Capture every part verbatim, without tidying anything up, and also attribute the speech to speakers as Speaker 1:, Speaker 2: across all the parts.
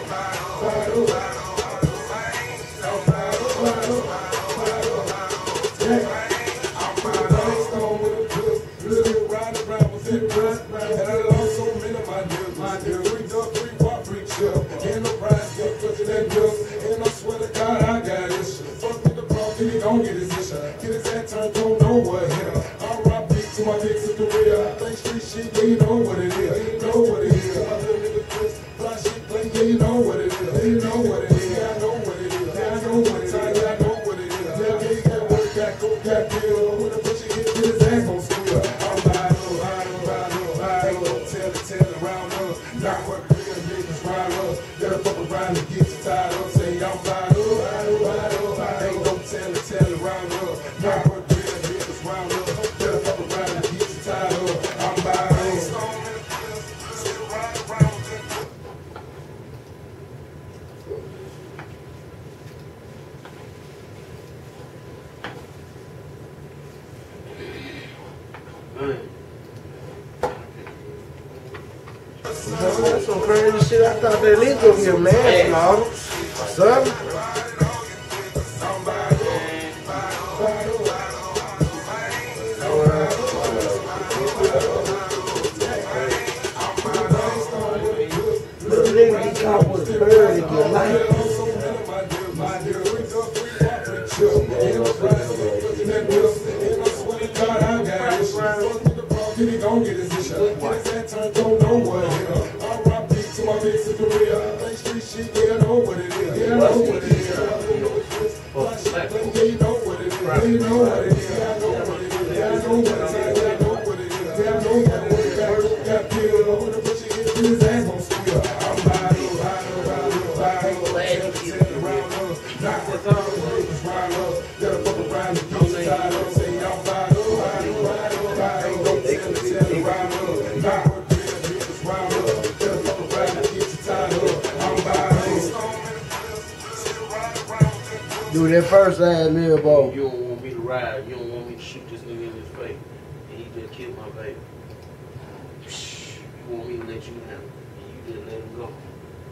Speaker 1: Don't get his issue. Get his head turned, don't know what hit him. R I P to my kicks in Korea. Play street shit, yeah, you know what it is. You know what it is. My little nigga twist, fly shit, play, yeah, you know what it is. Yeah, you know what it is. Yeah, I know what it is. Yeah, I know what it is. Yeah, I know what it is. Yeah, yeah, yeah, work that, go, that deal. When the pussy hit, get his ass gon' squeal. I'm vital, vital, vital, vital. Tell it, tell it, round up. Not what real niggas round up. Gotta fuck around and get you tied up. Say I'm vital, vital, vital, vital. Don't tell it, tell it, round up. Not what real niggas round up. Gotta fuck around and get you tied up. I'm vital.
Speaker 2: That's some crazy shit. I thought they least gonna get manslaughter or something. Little nigga he caught with a bird to get life.
Speaker 1: Don't get his issue. Get his head turned, don't know what it is. R I P to my kicks in Korea. Play street shit, yeah, I know what it is. Yeah, I know what it is. Fly shit, play, yeah, you know what it is. Yeah, you know what it is. Yeah, I know what it is. Yeah, I know what it is. Yeah, I know what it is. Yeah, I know what it is. Got, got killed. When the pussy hit, his ass gon' squeal. I'm vital, vital, vital, vital. Tell it round up. Knock the thumb, niggas round up. Gotta fuck around and get you tied up. Say I'm vital, vital, vital, vital. Don't tell it, tell it round up. Knock what real niggas round up. Gotta fuck around and get you tied up. I'm vital.
Speaker 2: Do that first ad lib ball.
Speaker 3: You don't want me to ride. You don't want me to shoot this nigga in his face. And he just killed my baby. You want me to let you handle it. And you just let him go.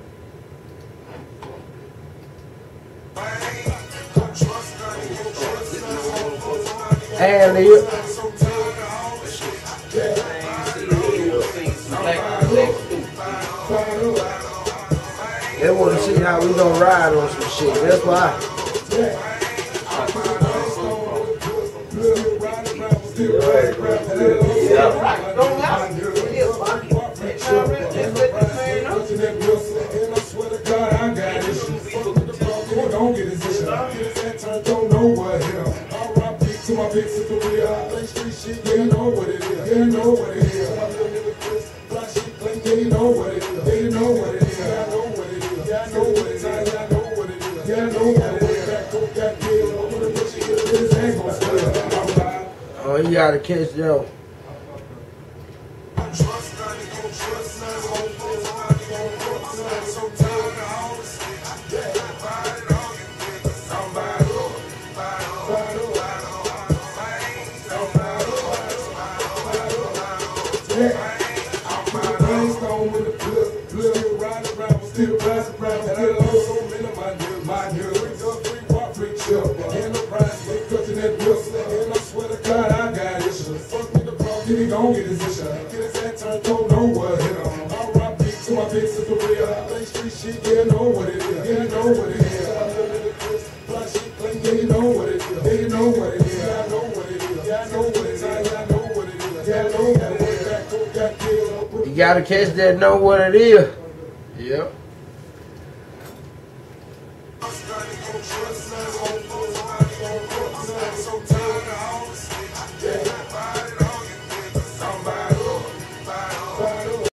Speaker 2: Ad lib. They want to see how we gonna ride on some shit. That's why.
Speaker 1: Don't get his issue. Get his head turned, don't know what hit him. R I P to my kicks in Korea. Play street shit, yeah, you know what it is. Yeah, you know what it is. My little nigga twist, fly shit, play, yeah, you know what it is. Yeah, you know what it is. Yeah, I know what it is. Yeah, I know what it is. Yeah, I know what it is. Yeah, I know what it is. Got coke, got killed. When the pussy hit, his ass gon' squeal.
Speaker 2: Oh, you gotta catch them.
Speaker 1: Still rise around, and I love so many of my niggas, my niggas. Three dub, three walk, three chill. And the price, they cutting that whistle. And I swear to God, I got issues. Fuck with the problem, then he gon' get his issue. Get his head turned, don't know what hit him. R I P to my kicks in Korea. Play street shit, yeah, you know what it is. Yeah, you know what it is. My little nigga twist, fly shit, play, yeah, you know what it is. Yeah, you know what it is. Yeah, I know what it is. Yeah, I know what it is. Yeah, I know what it is. Yeah, I know what it is. Got coke, got killed.
Speaker 2: You gotta catch that, know what it is. Yep.
Speaker 1: I'm starting to trust us.